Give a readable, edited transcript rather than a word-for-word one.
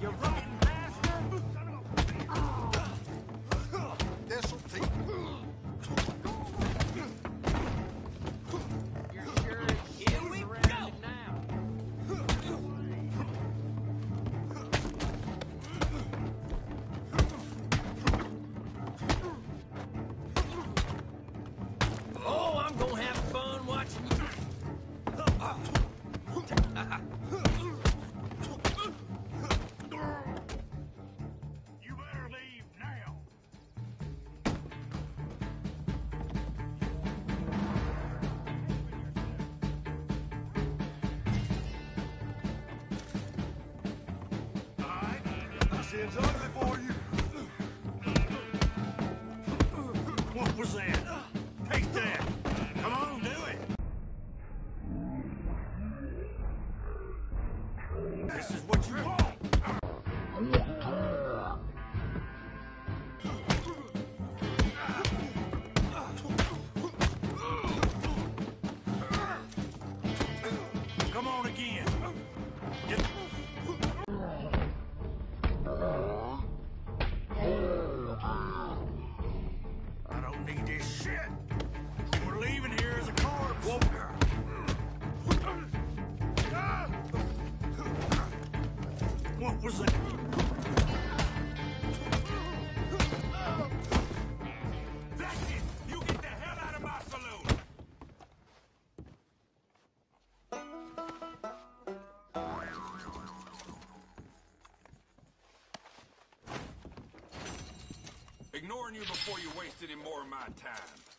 You rotten bastard! This'll teach. You're sure it's Here we around go. it now? Oh, I'm gonna have fun watching you. You better leave now. All right, I said it's ugly for you. What was that? Taste that. Come on, do it. This is what you want. Come on again. I don't need this shit. We're leaving here as a corpse. What was it? That's it. You get the hell out of my saloon. Ignoring you before you waste any more of my time.